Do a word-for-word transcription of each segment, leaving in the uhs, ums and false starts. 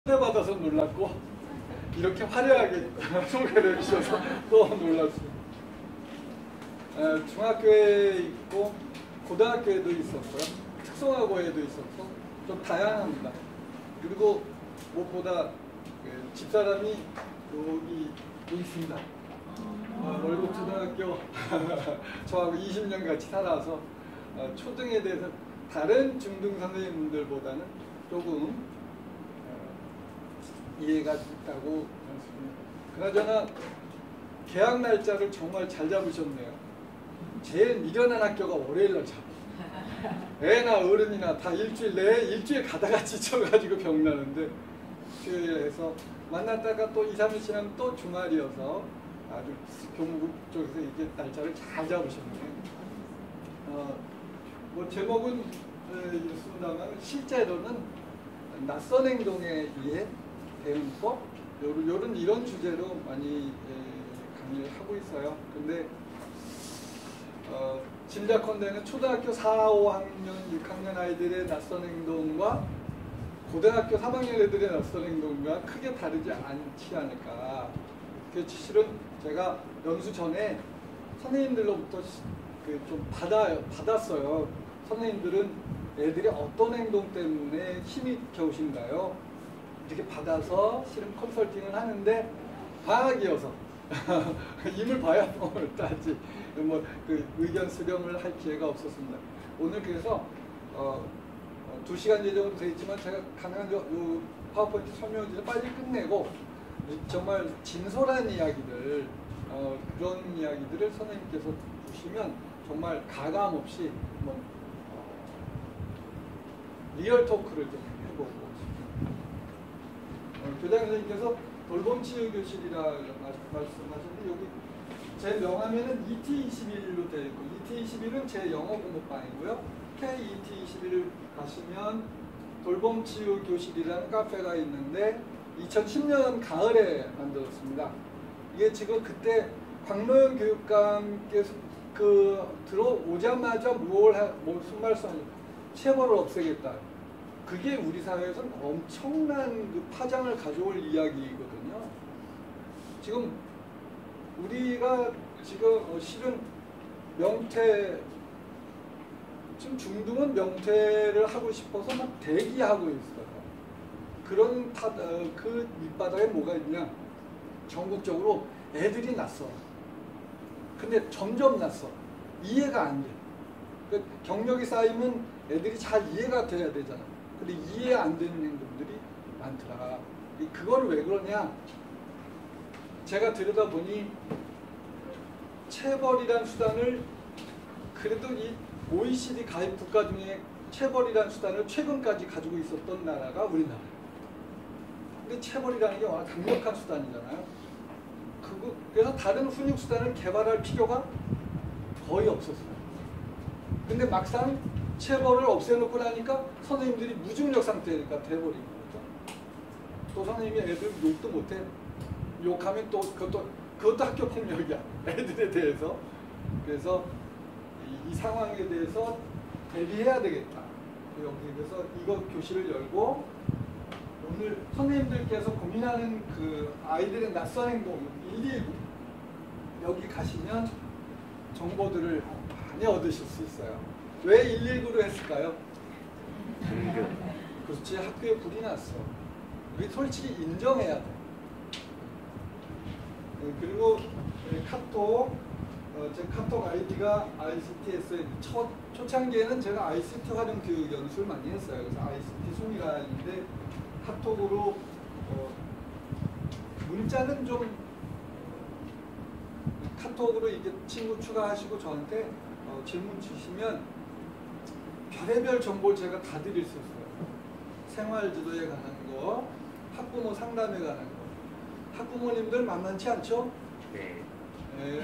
초대받아서 놀랐고 이렇게 화려하게 소개를 해주셔서 또 놀랐습니다. 에, 중학교에 있고 고등학교에도 있었고요. 특성화고에도 있었고 좀 다양합니다. 그리고 무엇보다 그 집사람이 여기 있습니다. 어, 월곡초등학교 저하고 이십 년 같이 살아서 어, 초등에 대해서 다른 중등 선생님들보다는 조금 이해가 있다고 했습니다. 그나저나 개학 날짜를 정말 잘 잡으셨네요. 제일 미련한 학교가 월요일 날 잡아요. 애나 어른이나 다 일주일 내에 일주일 가다가 지쳐가지고 병나는데 수요일에 해서 만났다가 또 이, 삼 일 지나면 또 주말이어서 아주 교무국 쪽에서 이렇게 날짜를 잘 잡으셨네요. 어, 뭐 제목은 이렇습니다만 실제로는 낯선 행동에 의해 대응법 요런, 요런 이런 주제로 많이 에, 강의를 하고 있어요. 근데 어, 짐작컨대는 초등학교 사, 오 학년, 육 학년 아이들의 낯선 행동과 고등학교 삼 학년 애들의 낯선 행동과 크게 다르지 않지 않을까. 그 실은 제가 연수 전에 선생님들로부터 그 좀 받아 받았어요. 선생님들은 애들이 어떤 행동 때문에 힘이 겨우신가요? 이렇게 받아서 실은 컨설팅을 하는데 방학이어서 임을 봐야 뭘 따지 뭐 그 의견 수렴을 할 기회가 없었습니다. 오늘 그래서 어, 어, 두 시간 예정으로 되어 있지만 제가 가능한 요, 요 파워포인트 설명을 빨리 끝내고 정말 진솔한 이야기들 어, 그런 이야기들을 선생님께서 주시면 정말 가감 없이 뭐, 어, 리얼 토크를 좀 해보고 어, 교장 선생님께서 돌봄치유 교실이라 말씀하셨는데 여기 제 명함에는 이 티 이십일로 되어 있고 이 티 이십일은 제 영어 공부방이고요. 케이 이 티 이십일을 가시면 돌봄치유 교실이라는 카페가 있는데 이천십 년 가을에 만들었습니다. 이게 지금 그때 광로영 교육감께서 그 들어오자마자 뭘 하, 무슨 말씀하셨죠? 체벌을 없애겠다. 그게 우리 사회에서는 엄청난 그 파장을 가져올 이야기거든요. 지금 우리가 지금 지금 명퇴, 지금 중등은 명퇴를 하고 싶어서 막 대기하고 있어요. 그런 타, 어, 그 밑바닥에 뭐가 있냐? 전국적으로 애들이 났어. 근데 점점 났어. 이해가 안 돼. 그 경력이 쌓이면 애들이 잘 이해가 돼야 되잖아. 근데 이해 안 되는 행동들이 많더라. 그걸 왜 그러냐? 제가 들여다보니 체벌이란 수단을 그래도 이 오이시디 가입 국가 중에 체벌이란 수단을 최근까지 가지고 있었던 나라가 우리나라예요. 근데 체벌이라는 게 워낙 강력한 수단이잖아요. 그거, 그래서 다른 훈육 수단을 개발할 필요가 거의 없었어요. 근데 막상 체벌을 없애놓고 나니까 선생님들이 무중력 상태가 돼버린 거죠. 또 선생님이 애들 욕도 못해. 욕하면 또 그것도, 그것도 학교 폭력이야. 애들에 대해서. 그래서 이, 이 상황에 대해서 대비해야 되겠다. 여기 그래서 이거 교실을 열고 오늘 선생님들께서 고민하는 그 아이들의 낯선 행동 일일구 여기 가시면 정보들을 많이 얻으실 수 있어요. 왜 일일구로 했을까요? 그렇지, 학교에 불이 났어. 우리 솔직히 인정해야 돼. 그리고 카톡, 어, 제 카톡 아이디가 아이씨티에스의 첫 초창기에는 제가 아이씨티 활용 교육 연수를 많이 했어요. 그래서 아이씨티 수미가인데 카톡으로 어, 문자는 좀 카톡으로 이게 친구 추가하시고 저한테 어, 질문 주시면 별의별 정보를 제가 다 드릴 수 있어요. 생활지도에 관한 거, 학부모 상담에 관한 거. 학부모님들 만만치 않죠? 네. 네,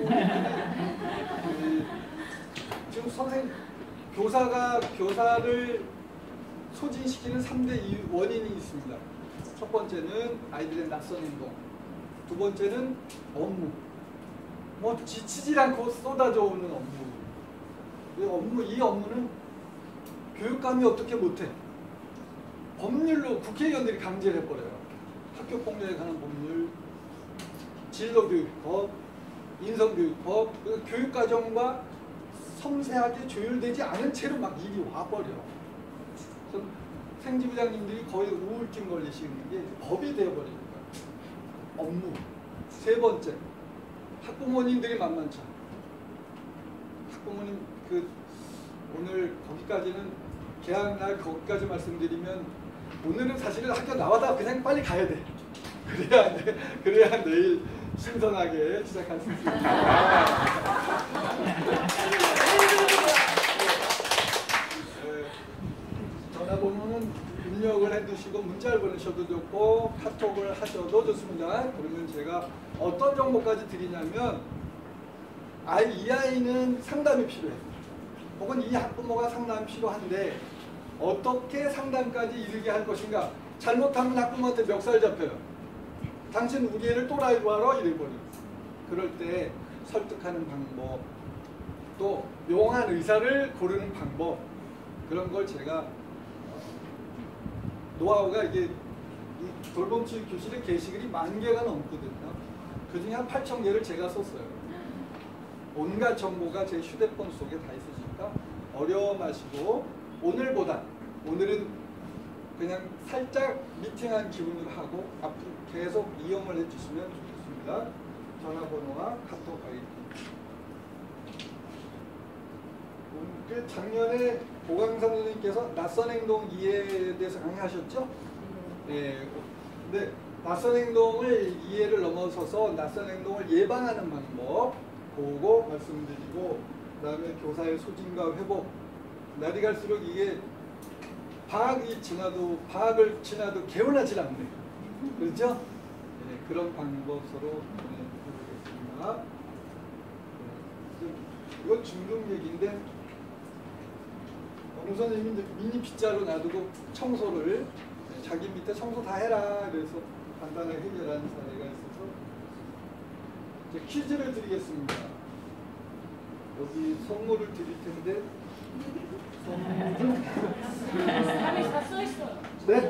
학부모님들이 지금 선생 교사가 교사를 소진시키는 삼 대 원인이 있습니다. 첫 번째는 아이들의 낯선 행동, 두 번째는 업무. 뭐 지치질 않고 쏟아져 오는 업무. 이 업무, 이 업무는 교육감이 어떻게 못해? 법률로 국회의원들이 강제를 해버려요. 학교폭력에 관한 법률, 진로교육법, 인성교육법, 교육과정과 섬세하게 조율되지 않은 채로 막 일이 와버려. 그래서 생지부장님들이 거의 우울증 걸리시는 게 법이 되어버리니까. 업무. 세 번째, 학부모님들이 만만치 않아. 학부모님 그 오늘 거기까지는 개학날 거기까지 말씀드리면 오늘은 사실은 학교 나와다 그냥 빨리 가야 돼. 그래야 그래야 내일 신선하게 시작할 수 있습니다. 네, 전화번호는 입력을 해두시고 문자를 보내셔도 좋고 카톡을 하셔도 좋습니다. 그러면 제가 어떤 정보까지 드리냐면 아이, 이 아이는 상담이 필요해. 혹은 이 학부모가 상담이 필요한데 어떻게 상담까지 이르게 할 것인가. 잘못하면 학부모한테 멱살 잡혀요. 당신 우리 애를 또라이로 하러 이래버려요. 그럴 때 설득하는 방법, 또 용한 의사를 고르는 방법, 그런 걸 제가 노하우가 이게 돌봄치유 교실의 게시글이 만 개가 넘거든요. 그 중에 한 팔천 개를 제가 썼어요. 온갖 정보가 제 휴대폰 속에 다 있으니까 어려워 마시고 오늘보다 오늘은 그냥 살짝 미팅한 기분으로 하고 앞으로 계속 이용을 해주시면 좋겠습니다. 전화번호와 카톡 아이디. 그 작년에 고강상 선생님께서 낯선 행동 이해에 대해서 강의하셨죠? 네. 근데 낯선 행동을 이해를 넘어서서 낯선 행동을 예방하는 방법 보고 말씀드리고, 그 다음에 교사의 소진과 회복. 날이 갈수록 이게 방학이 지나도 방학을 지나도 개운하지 않네. 그렇죠? 네, 그런 방법 서로 해보겠습니다. 네, 이건 중등 얘기인데 어느 선생님이 미니 빗자루 놔두고 청소를 네, 자기 밑에 청소 다 해라 그래서 간단하게 해결하는 사례가 있어서 이제 퀴즈를 드리겠습니다. 여기 선물을 드릴 텐데 선물은 답이 다 써있어요. 네?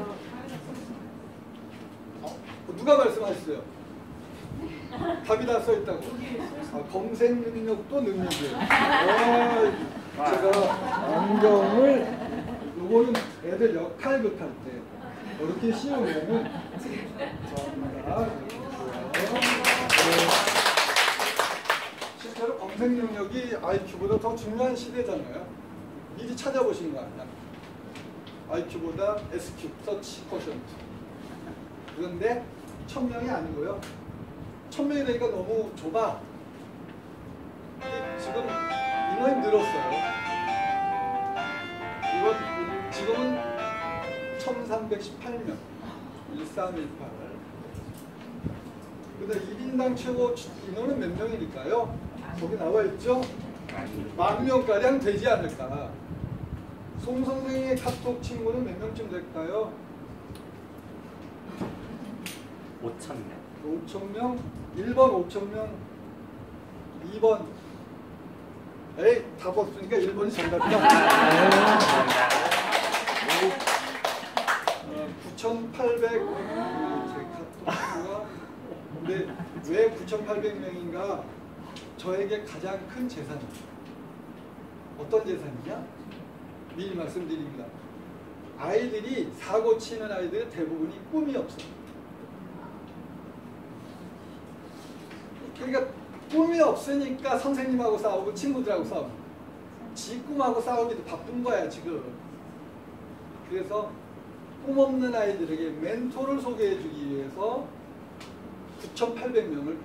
어, 누가 말씀하셨어요? 답이 다 써있다고. 아, 검색 능력도 능력이에요. 어, 제가 안경을 요거는 애들 역할극 할 때 이렇게 씌우면은 감사합니다. 실제로 검색 능력이 아이큐보다 더 중요한 시대잖아요. 미리 찾아보신 거 아니야? 아이큐보다 에스큐, 서치 퍼센트. 그런데 천 명이 아니고요. 천 명이 되니까 너무 좁아. 지금 인원이 늘었어요. 이건 지금은 천삼백십팔 명. 일삼일팔. 근데 일 인당 최고 인원은 몇 명이니까요? 거기 나와 있죠? 만 명가량 되지 않을까. 송 선생의 카톡 친구는 몇 명쯤 될까요? 오천 명. 오천 명? 일 번 오천 명, 이 번 에이 답 없으니까 일 번이 정답이다. 어, 구천팔백 제 카톡수가. 근데 왜 구천팔백 명인가? 저에게 가장 큰 재산이에요. 어떤 재산이냐? 미리 말씀드립니다. 아이들이 사고 치는 아이들의 대부분이 꿈이 없어요. 그러니까 꿈이 없으니까 선생님하고 싸우고 친구들하고 싸우고 지 꿈하고 싸우기도 바쁜 거야 지금. 그래서 꿈 없는 아이들에게 멘토를 소개해 주기 위해서 구천팔백 명을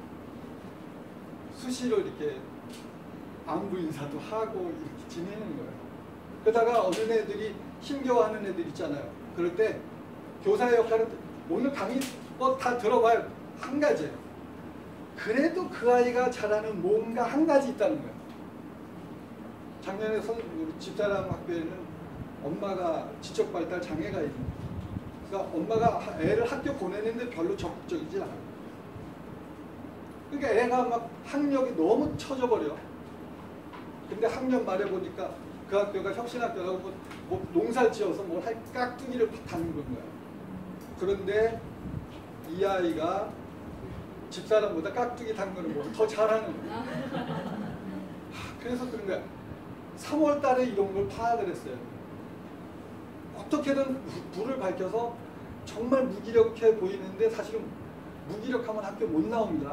수시로 이렇게 안부 인사도 하고 이렇게 지내는 거예요. 그러다가 어느 애들이 힘겨워하는 애들 있잖아요. 그럴 때 교사의 역할은 오늘 강의 뭐 다 들어봐요. 한 가지예요. 그래도 그 아이가 잘하는 뭔가 한 가지 있다는 거예요. 작년에 선, 우리 집사람 학교에는 엄마가 지적 발달 장애가 있는 거예요. 그러니까 엄마가 애를 학교 보내는데 별로 적극적이지 않아요. 그러니까 애가 막 학력이 너무 처져 버려. 근데 학년 말해 보니까 그 학교가 혁신학교라고 뭐, 뭐 농사를 지어서 뭘 할 깍두기를 받는 건 거야. 그런데 이 아이가 집사람보다 깍두기 담그는 걸 더 잘하는 거야. 하, 그래서 그런 거야. 삼월 달에 이런 걸 파악을 했어요. 어떻게든 불을 밝혀서 정말 무기력해 보이는데 사실은 무기력하면 학교 못 나옵니다.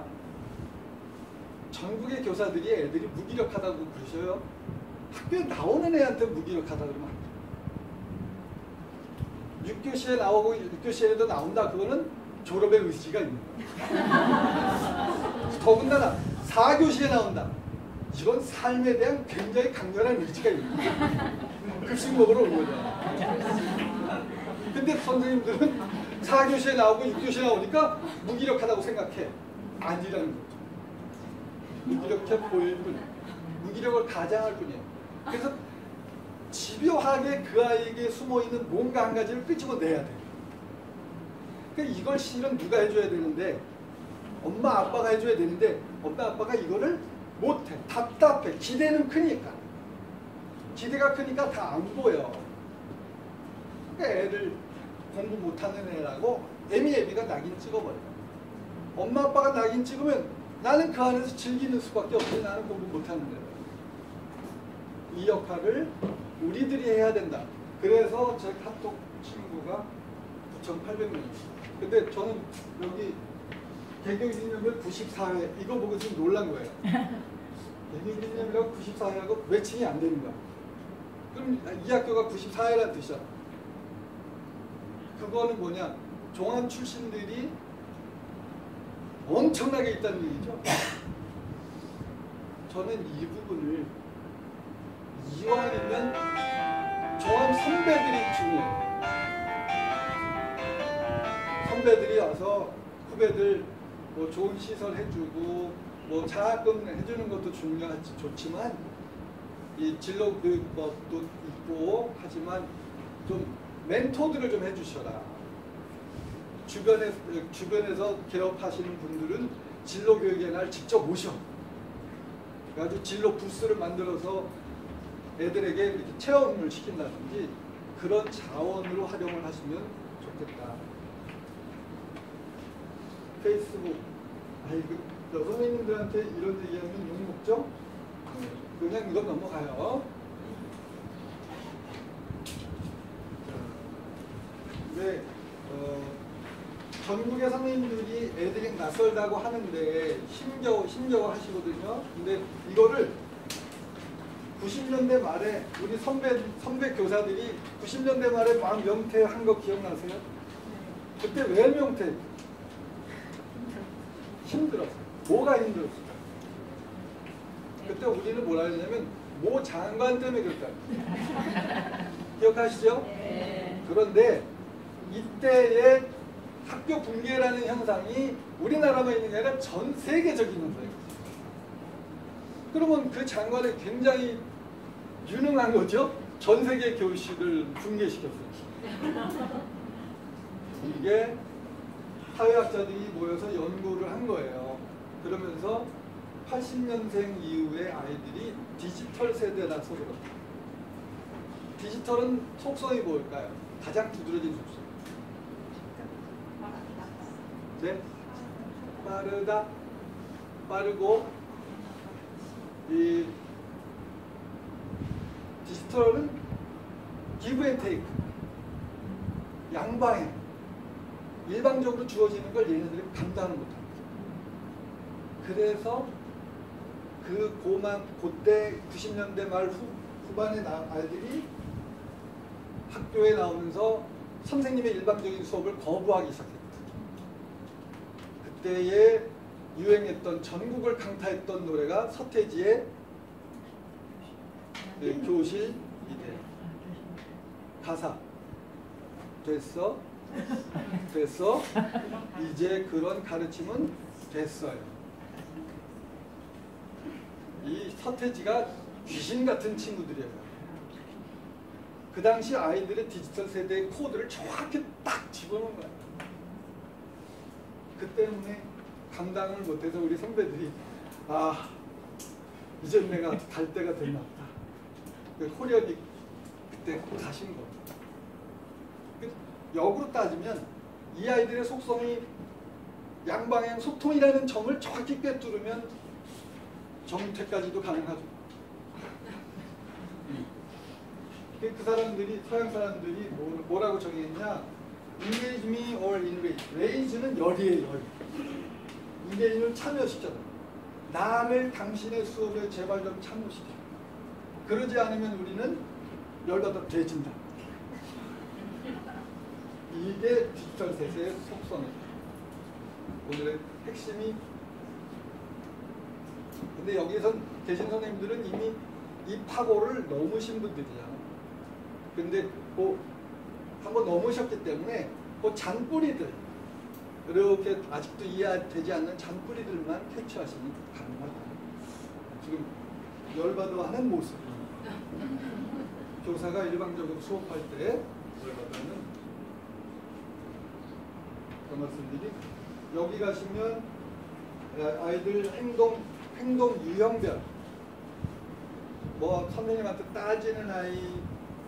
전국의 교사들이 애들이 무기력하다고 그러셔요. 학교에 나오는 애한테 무기력하다 그러면 안 돼요. 육 교시에 나오고 육 교시에도 나온다. 그거는 졸업의 의지가 있는 거예요. 더군다나 사 교시에 나온다. 이건 삶에 대한 굉장히 강렬한 의지가 있는 거예요. 급식 먹으러 온 거잖아. 근데 선생님들은 사 교시에 나오고 육 교시에 나오니까 무기력하다고 생각해. 아니라는 거죠. 무기력해 보일 뿐, 무기력을 가장할 뿐이에요. 그래서 집요하게 그 아이에게 숨어있는 뭔가 한 가지를 끄집어내야 돼요. 그러니까 이걸 실은 누가 해줘야 되는데 엄마 아빠가 해줘야 되는데 엄마 아빠가 이거를 못해. 답답해. 기대는 크니까. 기대가 크니까 다 안 보여. 그러니까 애를 공부 못하는 애라고 애미애비가 낙인 찍어버려요. 엄마 아빠가 낙인 찍으면 나는 그 안에서 즐기는 수밖에 없지. 나는 공부 못하는 애다. 이 역할을 우리들이 해야 된다. 그래서 제 카톡 친구가 구천팔백 명입니다. 근데 저는 여기 개교기념일 구십사 회 이거 보고 좀 놀란 거예요. 개교기념일하고 구십사 회하고 매칭이 안 되는 거야. 그럼 이 학교가 구십사 회란 뜻이야. 그거는 뭐냐? 종합 출신들이 엄청나게 있다는 얘기죠. 저는 이 부분을 이왕이면 종합 선배들이 중요해요. 선배들이 와서 후배들 뭐 좋은 시설 해주고 뭐 장학금 해주는 것도 중요하지 좋지만 이 진로 교육법도 있고 하지만 좀 멘토들을 좀 해주셔라. 주변에, 주변에서 개업하시는 분들은 진로 교육의 날 직접 오셔. 그래가지고 진로 부스를 만들어서 애들에게 이렇게 체험을 시킨다든지 그런 자원으로 활용을 하시면 좋겠다. 페이스북, 아이고, 선생님들한테 이런 얘기하면 욕먹죠? 그냥 이건 넘어가요. 네, 어, 전국의 선생님들이 애들이 낯설다고 하는데 힘겨워, 힘겨워 하시거든요. 근데 이거를 구십 년대 말에 우리 선배, 선배 교사들이 구십 년대 말에 막 명퇴한 거 기억나세요? 그때 왜 명퇴? 힘들었어. 뭐가 힘들었어? 그때 우리는 뭐라 했냐면 모 장관 때문에 그랬다. 기억하시죠? 네. 그런데 이때의 학교 붕괴라는 현상이 우리나라만 있는 게 아니라 전 세계적인 현상이에요. 그러면 그 장관이 굉장히 유능한 거죠? 전 세계 교실을 붕괴시켰어요. 이게 사회학자들이 모여서 연구를 한 거예요. 그러면서 팔십 년생 이후의 아이들이 디지털 세대라서 그렇다. 디지털은 속성이 뭘까요? 가장 두드러진 속성. 네? 빠르다. 빠르고 이 디지털은 기브 앤 테이크. 양방향. 일방적으로 주어지는 걸 얘네들이 감당을 못합니다. 그래서 그 고만 그때 구십 년대 말 후, 후반에 나 아이들이 학교에 나오면서 선생님의 일방적인 수업을 거부하기 시작했다. 그때에 유행했던 전국을 강타했던 노래가 서태지의 네, 교실 이대. 가사 됐어? 됐어? 이제 그런 가르침은 됐어요. 이 서태지가 귀신 같은 친구들이에요. 그 당시 아이들의 디지털 세대의 코드를 정확히 딱 집어넣은 거야. 그 때문에 감당을 못해서 우리 선배들이 아 이제 내가 갈 때가 됐나 보다. 그 호련이 그때 가신 거. 그 역으로 따지면 이 아이들의 속성이 양방향 소통이라는 점을 정확히 꿰뚫으면 정퇴까지도 가능하죠. 그, 그 사람들이 서양 사람들이 뭐, 뭐라고 정의했냐? Engage me or enrage. Rage는 열이에요. 열. Engage는 참여시켜라. 나를 당신의 수업에 제발 좀 참여시켜. 그러지 않으면 우리는 열받아 돼진다. 이게 디지털 세세의 속성입니다. 오늘의 핵심이. 근데 여기서 계신 선생님들은 이미 이 파고를 넘으신 분들이잖아. 근데 그 한번 넘으셨기 때문에 그 잔뿌리들, 이렇게 아직도 이해되지 않는 잔뿌리들만 캐치하시니 가능하다. 지금 열받아하는 모습. 교사가 일방적으로 수업할 때 열받아하는 그런 말씀들이. 여기 가시면 아이들 행동 행동 유형별, 뭐 선생님한테 따지는 아이,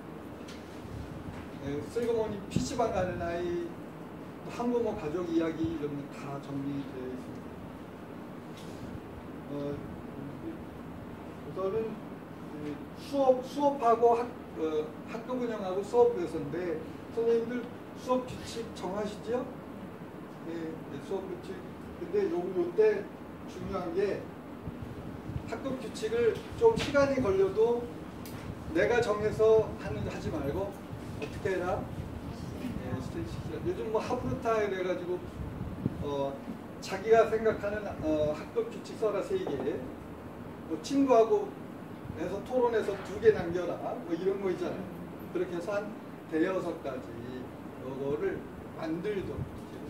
슬그머니 피시방 가는 아이, 한국어 가족 이야기 이런 거 다 정리되어 있습니다. 어, 우선은 수업 수업하고 학, 어, 학급 운영하고 수업 교사인데 선생님들 수업 규칙 정하시죠? 네, 네, 수업 규칙. 근데 요 요때 중요한 게 학급 규칙을 좀 시간이 걸려도 내가 정해서 하는 하지 말고 어떻게 해라. 네, 요즘 뭐 하프루타 이래가지고 어, 자기가 생각하는 어, 학급 규칙 써라 세 개. 뭐 친구하고 해서 토론해서 두 개 남겨라. 뭐 이런 거 있잖아요. 그렇게 해서 한 대여섯 가지 요거를 만들도록.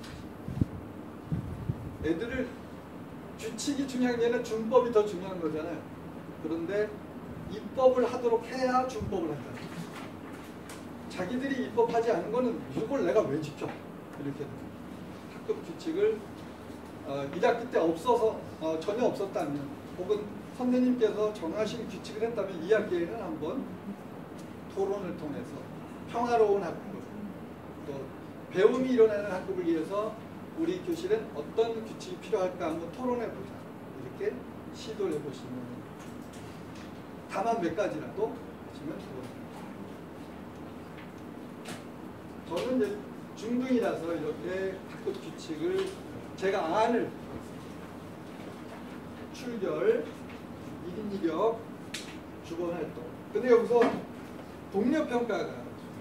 애들을 규칙이 중요한 게 아니라 준법이 더 중요한 거잖아요. 그런데 입법을 하도록 해야 준법을 한다. 자기들이 입법하지 않은 거는 이걸 내가 왜 지켜? 이렇게 학급 규칙을 어, 일 학기 때 없어서 어, 전혀 없었다면, 혹은 선생님께서 정하신 규칙을 했다면 이 학기에는 한번 토론을 통해서 평화로운 학급, 또 배움이 일어나는 학급을 위해서 우리 교실엔 어떤 규칙이 필요할까 한번 토론해보자. 이렇게 시도를 해보시면, 다만 몇 가지라도 하시면 좋습니다. 저는 이제 중등이라서 이렇게 학급 규칙을 제가 안을 출결, 일 인 일 역, 주번 활동. 근데 여기서 동료평가가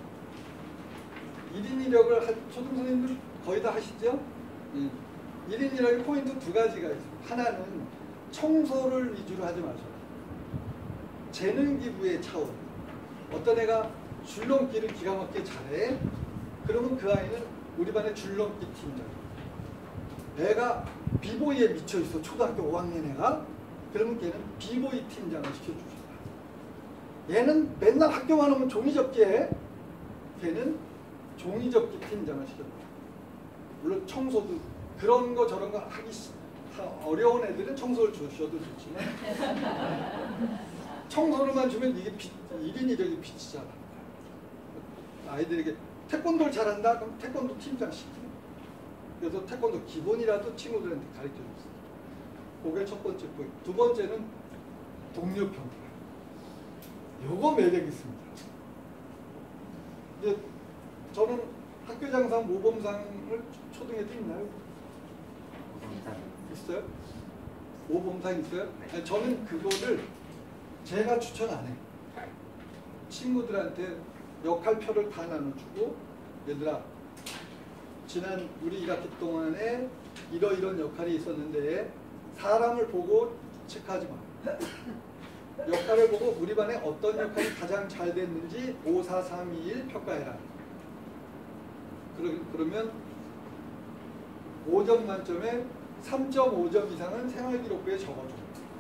일 인 일 역을 초등선생님들 거의 다 하시죠? 음. 일 인 일 역의 포인트 두 가지가 있어요. 하나는 청소를 위주로 하지 마셔라. 재능 기부의 차원. 어떤 애가 줄넘기를 기가 막히게 잘해. 그러면 그 아이는 우리 반의 줄넘기 팀장. 애가 비보이에 미쳐 있어. 초등학교 오 학년 애가. 그러면 걔는 비보이 팀장을 시켜주셔라. 얘는 맨날 학교만 오면 종이접기 해. 걔는 종이접기 팀장을 시켜줘라. 물론 청소도 그런 거 저런 거 하기 어려운 애들은 청소를 주셔도 좋지만 청소를만 주면 이게 빚, 일 인 일 역이 빚이잖아. 아이들에게 태권도를 잘한다? 그럼 태권도 팀장 시키는. 그래서 태권도 기본이라도 친구들한테 가르쳐 줬어요. 그게 첫 번째 포인트. 두 번째는 동료 평가. 요거 매력 있습니다. 이제 저는 학교장상 모범상을 초등에도 있나요? 있어요? 모범상 있어요? 아니, 저는 그거를 제가 추천 안 해. 친구들한테 역할표를 다 나눠주고, 얘들아 지난 우리 일 학기 동안에 이러이런 역할이 있었는데 사람을 보고 체크하지 마. 역할을 보고 우리 반에 어떤 역할이 가장 잘 됐는지 오, 사, 삼, 이, 일 평가해라. 그러면 오 점 만점에 삼 점 오 점 이상은 생활기록부에 적어줘.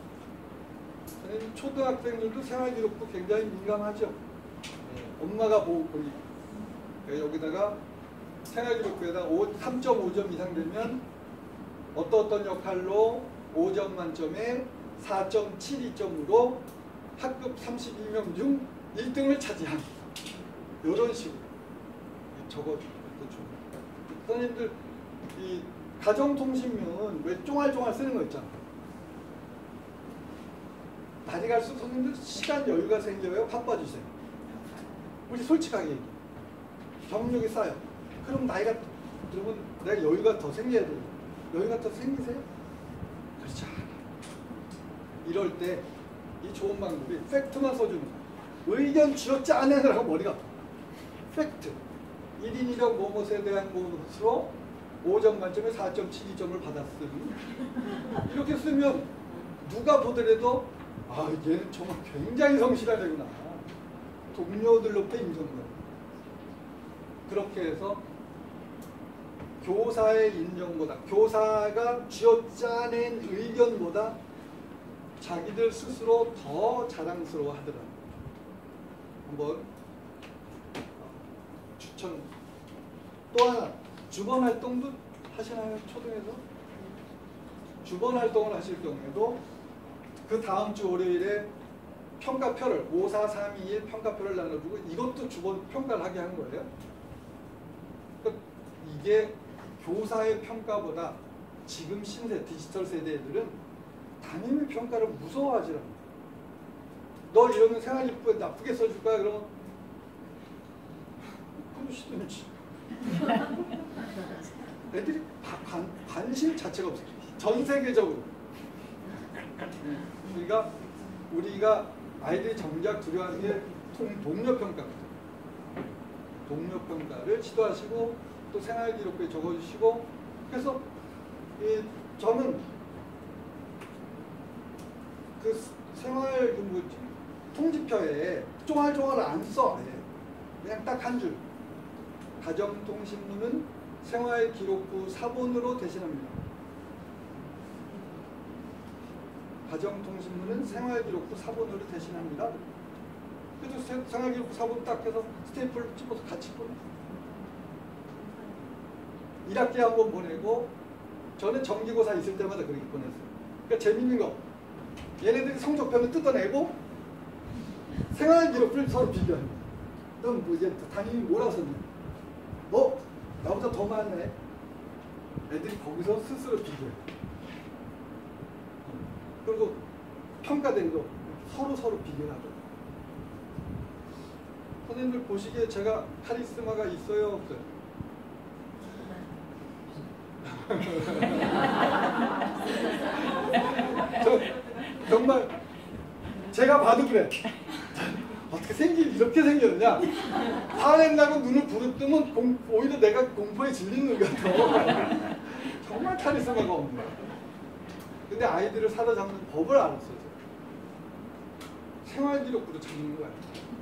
초등학생들도 생활기록부 굉장히 민감하죠. 엄마가 보고 보니까. 여기다가 생활기록부에다 삼 점 오 점 이상 되면 어떤 어떤 역할로 오 점 만점에 사 점 칠이 점으로 학급 삼십이 명 중 일 등을 차지한 이런 식으로 적어주는 것도 좋은 선생님들 이 가정통신문 왜 쫑알쫑알 쓰는 거 있잖아. 날이 갈수록 선생님들 시간 여유가 생겨요. 바빠지세요. 우리 솔직하게 얘기해. 경력이 쌓여. 그럼 나이가 들으면 내가 여유가 더 생겨야 돼요. 여유가 더 생기세요? 그렇지 않아. 이럴 때 이 좋은 방법이 팩트만 써주는 거야. 의견 쥐어짜 내느라고 머리가 아파. 팩트. 일 인 일 역 뭐뭐에 대한 것으로 오 점 만점에 사 점 칠이 점을 받았으니 이렇게 쓰면 누가 보더라도 아 얘는 정말 굉장히 성실한 애구나. 동료들로부터 인정받아. 그렇게 해서 교사의 인정보다 교사가 쥐어짜낸 의견보다 자기들 스스로 더 자랑스러워 하더라. 한번 추천. 또 하나 주번 활동도 하시나요? 초등에서? 주번 활동을 하실 경우에도 그 다음 주 월요일에 평가표를 오, 사, 삼, 이, 일 평가표를 나눠주고 이것도 주번 평가를 하게 한 거예요. 그러니까 이게 교사의 평가보다 지금 신세 디지털 세대 애들은 담임의 평가를 무서워하지 않아. 너 이러면 생활 일부에 나쁘게 써줄 거야? 그러면 그러시든지. 애들이 관, 관심 자체가 없어요. 전 세계적으로. 우리가 우리가 아이들이 정작 두려워하는 게 동료 평가거든요. 동료 평가를 시도하시고 또 생활 기록부에 적어주시고 그래서 이 저는 그 생활 그 뭐지 통지표에 쫑알쫑알 안 써. 그냥 딱 한 줄. 가정통신문은 생활기록부 사본으로 대신합니다. 가정통신문은 생활기록부 사본으로 대신합니다. 그래서 생활기록부 사본 딱 해서 스테이플 집어서 같이 보내. 일 학기에 한 번 보내고 저는 정기고사 있을 때마다 그렇게 보냈어요. 그러니까 재밌는 거 얘네들이 성적표는 뜯어내고 생활기록부를 서로 비교합니다. 넌 뭐 이제 담임이 뭐라고 썼냐? 너 나보다 더 많네. 애들이 거기서 스스로 비교해. 그리고 평가된 거 서로 서로 비교하죠. 선생님들 보시기에 제가 카리스마가 있어요, 없어요? 저 정말 제가 봐도 그래. 어떻게 생긴 이렇게 생겼냐? 화낸다고 눈을 부릅뜨면 공, 오히려 내가 공포에 질리는 것 같아. 정말 카리스마가 없네. 근데 아이들을 사로잡는 법을 알았어요. 생활기록부로 잡는 거야.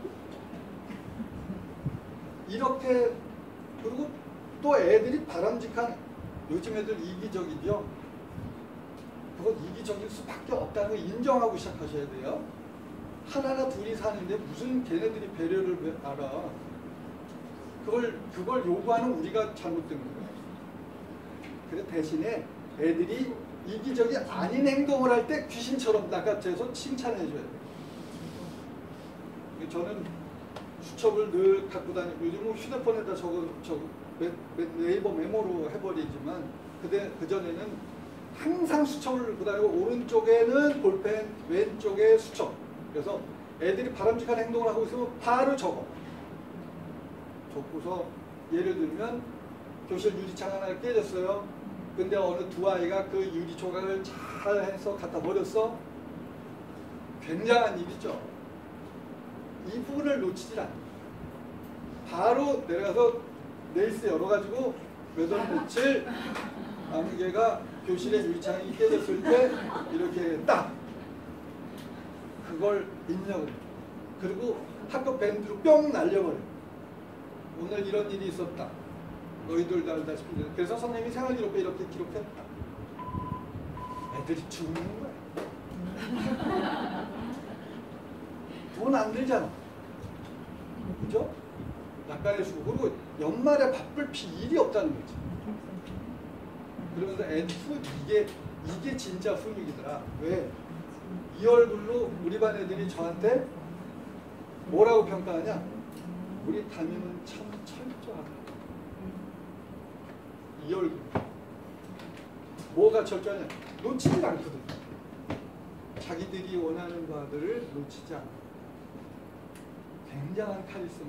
이렇게 그리고 또 애들이 바람직한 요즘 애들 이기적이죠. 그건 이기적일 수밖에 없다는 걸 인정하고 시작하셔야 돼요. 하나나 둘이 사는데 무슨 걔네들이 배려를 알아. 그걸 그걸 요구하는 우리가 잘못된 거예요. 그래 대신에 애들이 이기적이 아닌 행동을 할 때 귀신처럼 낚아채서 칭찬해 줘야 돼요. 저는 수첩을 늘 갖고 다니고 요즘은 휴대폰에다 적어 적어 네이버 메모로 해버리지만 그때 그 전에는 항상 수첩을 갖고 다니고 오른쪽에는 볼펜, 왼쪽에 수첩. 그래서 애들이 바람직한 행동을 하고 있으면 바로 적어. 적고서 예를 들면 교실 유리창 하나 깨졌어요. 근데 어느 두 아이가 그 유리 조각을 잘 해서 갖다 버렸어. 굉장한 일이죠. 이 부분을 놓치질 않아. 바로 내려가서 네이스 열어가지고 몇 월 며칠 아무개가 교실에 유리창이 깨졌을 때 이렇게 딱 그걸 입력을 해. 그리고 학교 밴드로 뿅 날려버려. 오늘 이런 일이 있었다. 너희들도 알다시피. 그래서 선생님이 생활기록부에 이렇게 기록했다. 애들이 죽는 거야. 돈 안 들잖아. 그죠? 낚아내주고. 그리고 연말에 바쁠 피 일이 없다는 거지. 그러면서 애들 후, 이게, 이게 진짜 훈육이더라. 왜? 이 얼굴로 우리 반 애들이 저한테 뭐라고 평가하냐? 우리 담임은 참 철저하다. 이 얼굴. 뭐가 철저하냐? 놓치지 않거든. 자기들이 원하는 바들을 놓치지 않아. 굉장한 카리스마.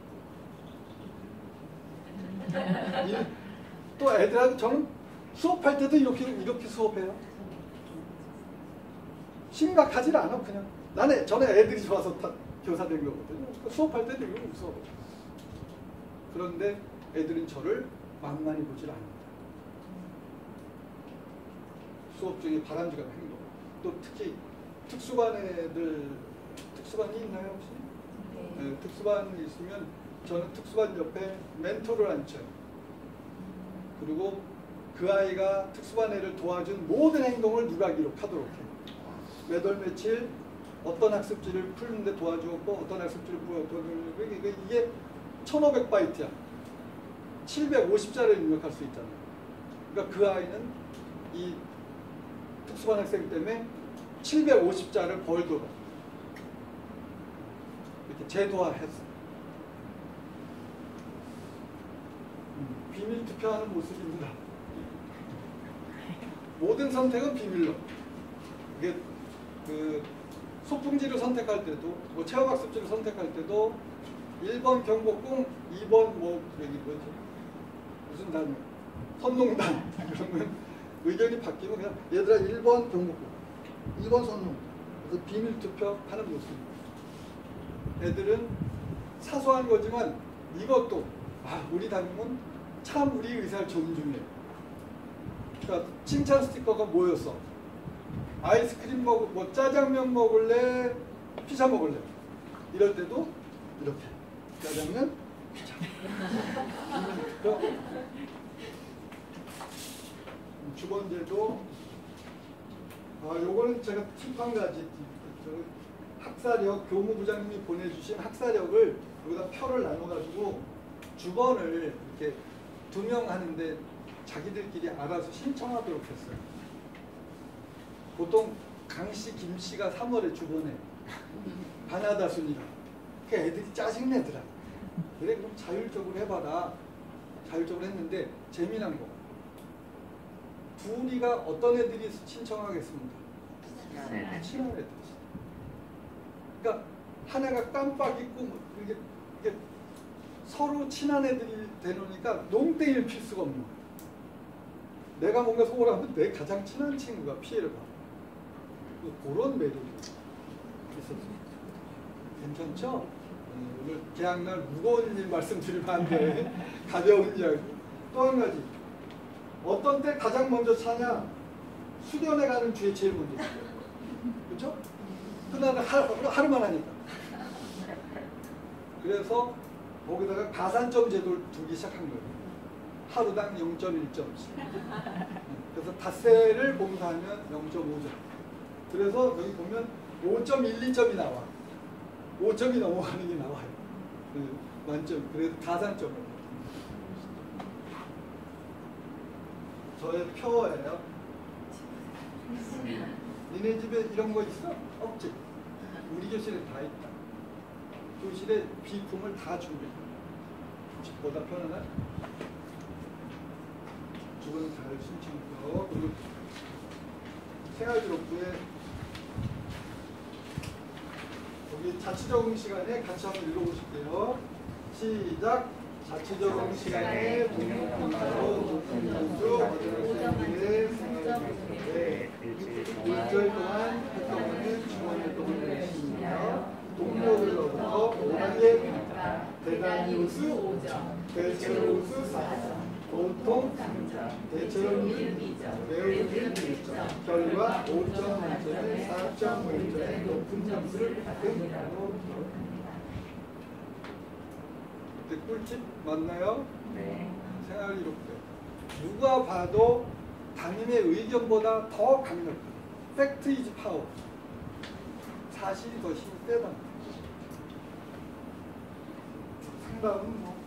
이, 또 애들하고 저는 수업할 때도 이렇게 이렇게 수업해요. 심각하지 않아 그냥. 나는 저는 애들이 좋아서 다 교사 된 거거든요. 수업할 때도 이러고 수업. 그런데 애들은 저를 만만히 보질 않는다. 수업 중에 바람직한 행동. 또 특히 특수반 애들, 특수반이 있나요 혹시? 네. 네, 특수반이 있으면 저는 특수반 옆에 멘토를 앉혀요. 그리고 그 아이가 특수반 애를 도와준 모든 행동을 누가 기록하도록 해요. 몇 월 며칠 어떤 학습지를 푸는데 도와주었고 어떤 학습지를 도와주었고 이게 천오백 바이트야. 칠백오십 자를 입력할 수 있잖아요. 그러니까 그 아이는 이 특수반 학생 때문에 칠백오십 자를 벌도록 이렇게 제도화했어. 음, 비밀 투표하는 모습입니다. 모든 선택은 비밀로. 이게 그 소풍지를 선택할 때도, 뭐 체험학습지를 선택할 때도 일 번 경복궁, 이 번 뭐 여기 뭐지? 무슨 단? 선농단. 그러면 의견이 바뀌면 그냥 얘들아 일 번 경복궁, 이 번 선농. 그래서 비밀 투표하는 모습입니다. 애들은 사소한 거지만 이것도 아 우리 담임은 참 우리 의사를 존중해. 그러니까 칭찬 스티커가 뭐였어? 아이스크림 먹, 뭐 짜장면 먹을래? 피자 먹을래? 이럴 때도 이렇게 짜장면, 피자. 주번제도 아 요거는 제가 팁 한 가지 학사력 교무부장님이 보내주신 학사력을 여기다 표를 나눠가지고 주번을 이렇게 두 명 하는데 자기들끼리 알아서 신청하도록 했어요. 보통 강씨, 김씨가 삼월에 주번에 바나다 순이라 그 애들이 짜증내더라. 그래 그럼 자율적으로 해봐라. 자율적으로 했는데 재미난 거 둘이가 어떤 애들이 신청하겠습니까? 네. 친한 애들. 그러니까 하나가 깜빡 잊고 뭐 이게, 이게 서로 친한 애들이 되놓으니까 농땡이를 필 수가 없는 거야. 내가 뭔가 소홀하면 내 가장 친한 친구가 피해를 받아. 그런 매력이 있었어요. 괜찮죠? 음, 오늘 개학날 무거운 일 말씀드리면 안 돼. 가벼운 이야기. 또 한 가지. 어떤 때 가장 먼저 차냐? 수련회 가는 주에 제일 먼저 차요. 그렇죠? 그날은 하루, 하루만 하니까. 그래서 거기다가 가산점 제도를 두기 시작한 거예요. 하루당 영 점 일 점씩. 그래서 닷새를 봉사하면 영 점 오 점. 그래서 여기 보면 오 점 일이 점이 나와. 오 점이 넘어가는 게 나와요. 네, 만점. 그래서 가산점을. 저의 표예요. 니네 집에 이런 거 있어? 없지? 우리 교실에 다 있다. 교실에 비품을 다 준비해. 보다 편하나? 주변 잘 신청해서 그리고 생활기록부에 여기 자치적응 시간에 같이 한번 읽어보실게요. 시작. 자치적응 시간에 동영상으로 높은 점수 얻어낼 수 있는 일주일 동안 활동하는 주말 활동을 열심히하며 동료들로부터 오락의 평가, 대단히 우수 오 점, 대체로 우수 사 점, 보통 삼 점, 대체로 일 점, 매우 일 점, 결과 오 점 만점에 사 점 오 점의 높은 점수를 받음이라고 기록합니다. 꿀팁 맞나요? 네. 생활기록 때 누가 봐도 담임의 의견보다 더 강력해. 팩트 이즈 파워. 사실이 더 힘이 세다. 상담은 뭐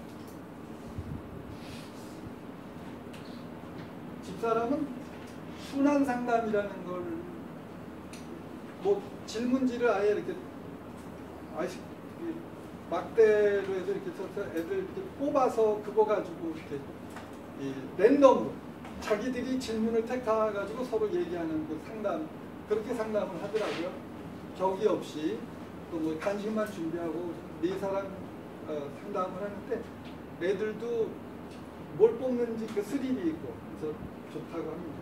집사람은 순환 상담이라는 걸 뭐 질문지를 아예 이렇게 아이스 막대로 해서 이렇게 써서 애들 이렇게 뽑아서 그거 가지고 이렇게 이 랜덤으로 자기들이 질문을 택해가지고 서로 얘기하는 그 상담, 그렇게 상담을 하더라고요. 격이 없이 또 뭐 간식만 준비하고 네 사람 어, 상담을 하는데 애들도 뭘 뽑는지 그 스릴이 있고 그래서 좋다고 합니다.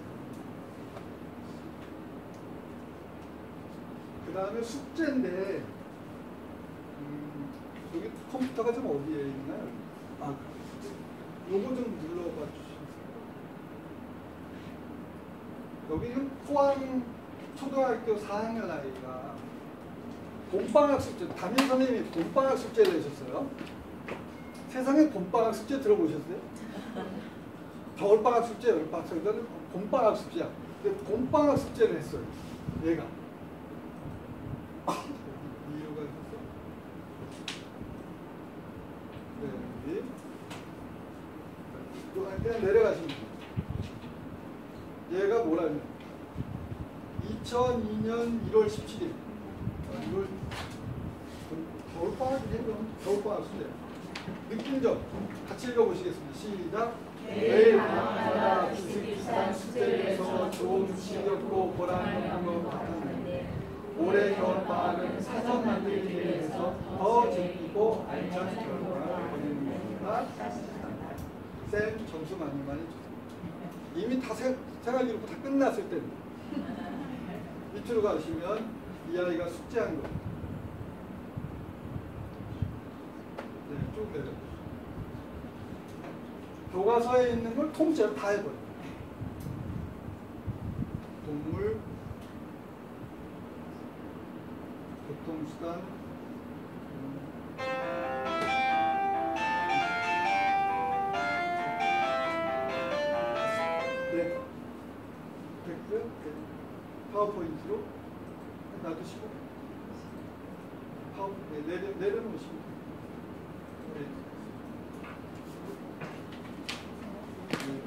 그 다음에 숙제인데 음, 여기 컴퓨터가 좀 어디에 있나요? 아, 요거 좀 눌러봐 주시면. 여기는 포항 초등학교 사 학년 아이가 봄방학 숙제, 담임 선생님이 봄방학 숙제를 내셨어요. 세상에 봄방학 숙제 들어보셨어요? 겨울방학 숙제, 여름방학 숙제, 이거는 봄방학 숙제야. 근데 봄방학 숙제를 했어요. 얘가. 이유가 있었어. 네, 여기. 그냥 내려가시면 돼요. 얘가 뭐라면 이천이 년 일월 십칠일 이월 겨울방학이지 그럼 겨울방학 숙제. 느낌적 같이 읽어보시겠습니다. 시작. 매일 밤마다 비슷비슷한 숙제를 해서 좋은 지겹고 보람있는 것 같았는데 올해 겨울방학은 사전 만들기 대회에서 더 재밌고 알찬 결과를 보내는 겁니다. 쌤 점수 많이 많이 주세요. 이미 다 세, 생활기록부 다 끝났을 때입니다. 밑으로 가시면 이 아이가 숙제한 거. 네, 쭉 내려. 교과서에 있는 걸 통째로 다 해버려요. 동물, 교통수단, 음, 네, 됐고요. 네. 파워포인트로 놔두시고 파워, 네, 내려, 내려놓으시면 돼요. 네. 네.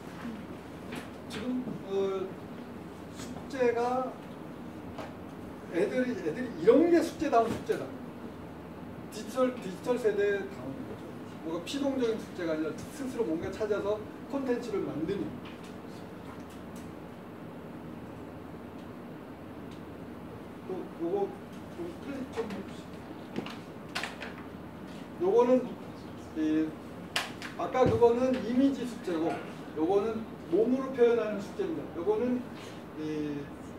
지금 어, 숙제가 애들이 애들이 이런 게 숙제다운 숙제다. 디지털 디지털 세대에 다운 거죠. 뭔가 피동적인 숙제가 아니라 스스로 뭔가 찾아서 콘텐츠를 만드는. 또 요거 좀 클릭 좀 해주세요. 요거는 이 아까 그거는 이미지 숙제고 요거는 몸으로 표현하는 숙제입니다. 요거는 이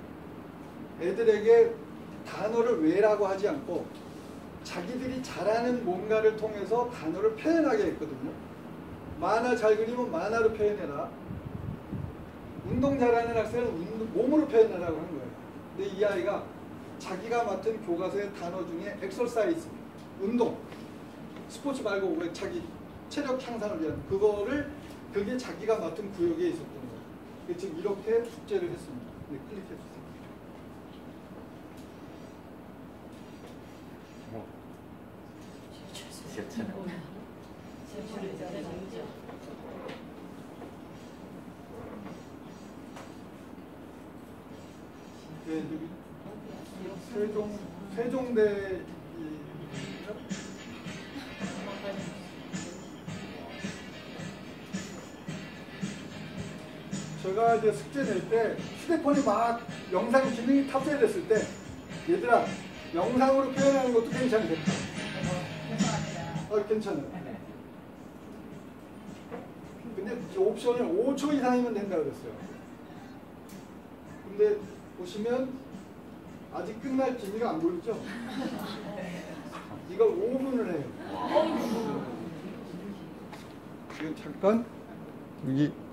애들에게 단어를 외라고 하지 않고 자기들이 잘하는 뭔가를 통해서 단어를 표현하게 했거든요. 만화 잘 그리면 만화로 표현해라. 운동 잘하는 학생은 운동, 몸으로 표현하라고 한 거예요. 근데 이 아이가 자기가 맡은 교과서의 단어 중에 엑서사이즈, 운동, 스포츠 말고 왜 자기 체력 향상을 위한 그거를 그게 자기가 맡은 구역에 있었던 거예요. 지금 이렇게 숙제를 했습니다. 네, 클릭해 주세요. 네, 여기 세종 세종대 이 제가 이제 숙제 낼 때 휴대폰이 막 영상 기능이 탑재됐을 때 얘들아 영상으로 표현하는 것도 괜찮겠다. 어, 괜찮아요. 근데 이 옵션을 오 초 이상이면 된다 그랬어요. 근데 보시면 아직 끝날 기미가 안 보이죠? 이걸 오 분을 해요. 지금 잠깐 여기